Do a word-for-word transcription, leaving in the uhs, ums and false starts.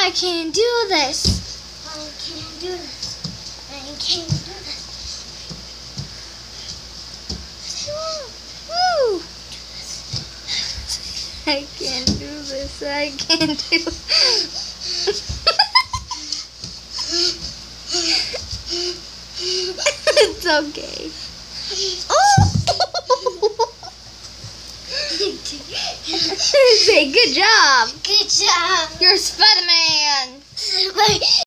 I can do this. I can do this. I can do this. Woo! I can do this. I can do It's okay. Oh! Say good job. Good job. You're Spider-Man.